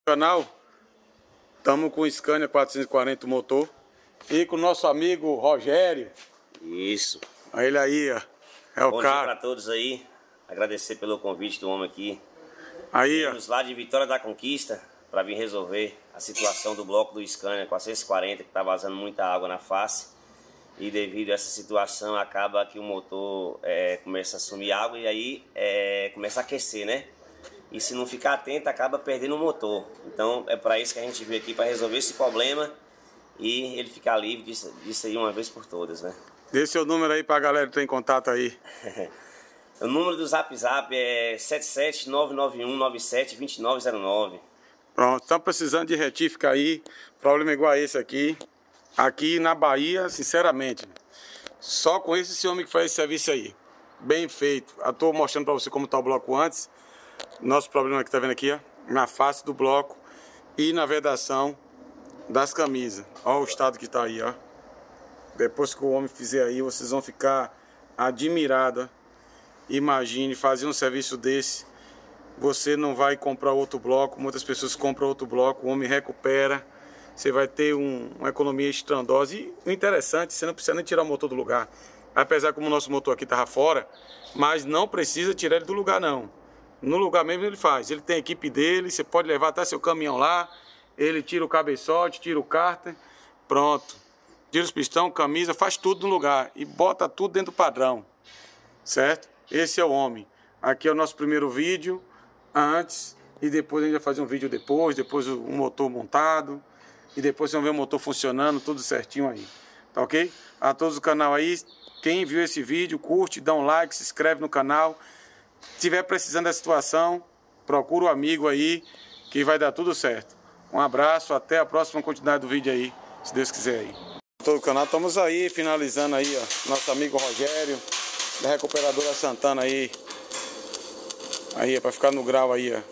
Canal, estamos com o Scania 440 motor e com o nosso amigo Rogério. Isso. Ele aí, ó, é o Bom cara. Bom dia para todos aí. Agradecer pelo convite do homem aqui. Aí, Viemos lá de Vitória da Conquista para vir resolver a situação do bloco do Scania 440 que está vazando muita água na face. E devido a essa situação acaba que o motor começa a sumir água e aí começa a aquecer, né? E se não ficar atento acaba perdendo o motor. Então é para isso que a gente veio aqui, para resolver esse problema e ele ficar livre disso aí uma vez por todas, né? Dê seu número aí pra galera que tem contato aí. O número do Zap é 77991972909. Pronto, estamos precisando de retífica aí. Problema igual a esse aqui. Aqui na Bahia, sinceramente, só com esse homem que faz esse serviço aí. Bem feito. Eu estou mostrando para você como está o bloco antes. Nosso problema que tá vendo aqui, ó, na face do bloco e na vedação das camisas. Olha o estado que tá aí, ó. Depois que o homem fizer aí, vocês vão ficar admirados. Imagine fazer um serviço desse. Você não vai comprar outro bloco. Muitas pessoas compram outro bloco. O homem recupera. Você vai ter uma economia estrondosa. E o interessante, você não precisa nem tirar o motor do lugar. Apesar que o nosso motor aqui tava fora, mas não precisa tirar ele do lugar, não. No lugar mesmo ele faz. Ele tem a equipe dele. Você pode levar até seu caminhão lá. Ele tira o cabeçote, tira o cárter. Pronto. Tira os pistão, camisa, faz tudo no lugar. E bota tudo dentro do padrão. Certo? Esse é o homem. Aqui é o nosso primeiro vídeo. Antes. E depois a gente vai fazer um vídeo depois. Depois o motor montado. E depois vocês vão ver o motor funcionando. Tudo certinho aí. Tá ok? A todos do canal aí. Quem viu esse vídeo, curte, dá um like, se inscreve no canal. Se estiver precisando da situação, procura um amigo aí, que vai dar tudo certo. Um abraço, até a próxima continuidade do vídeo aí, se Deus quiser aí. Todo o canal, estamos aí, finalizando aí, ó, nosso amigo Rogério, da recuperadora Santana aí. Aí, é pra ficar no grau aí, ó.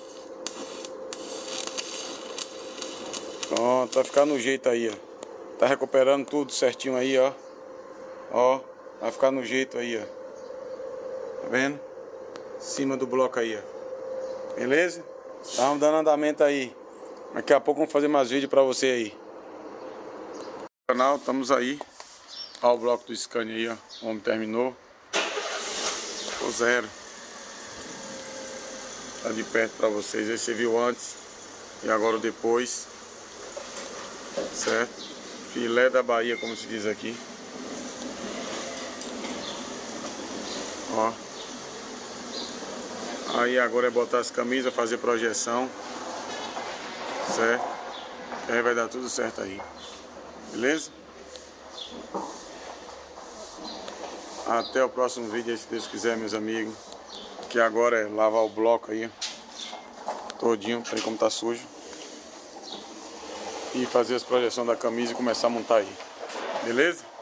Pronto, vai ficar no jeito aí, ó. Tá recuperando tudo certinho aí, ó. Ó, vai ficar no jeito aí, ó. Tá vendo? Cima do bloco aí, ó. Beleza? Estamos dando andamento aí. Daqui a pouco vamos fazer mais vídeos pra você aí. No canal, estamos aí. Olha o bloco do Scania aí, ó. O homem terminou. Ficou zero. Tá de perto pra vocês. Aí você viu antes. E agora o depois. Certo? Filé da Bahia, como se diz aqui. Ó. Aí agora é botar as camisas, fazer projeção. Certo? Aí vai dar tudo certo aí. Beleza? Até o próximo vídeo aí, se Deus quiser, meus amigos. Que agora é lavar o bloco aí. Todinho, pra ver como tá sujo. E fazer as projeções da camisa e começar a montar aí. Beleza?